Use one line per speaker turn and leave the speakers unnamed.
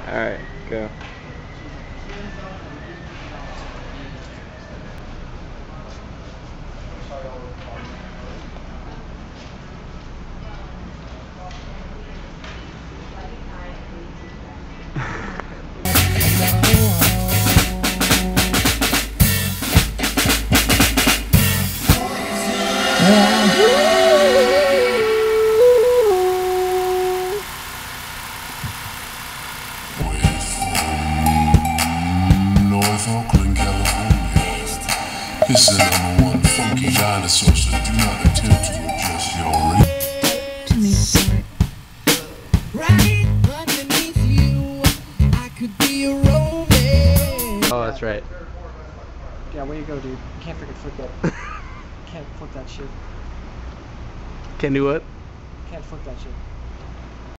Alright, go.
This is the #1 funky dinosaur, so do not attempt to adjust your rate.
Right underneath you, I could be a romance.
Oh, that's right.
Yeah, way you go, dude. You can't freaking flip that. Can't flip that shit.
Can do what?
Can't flip that shit.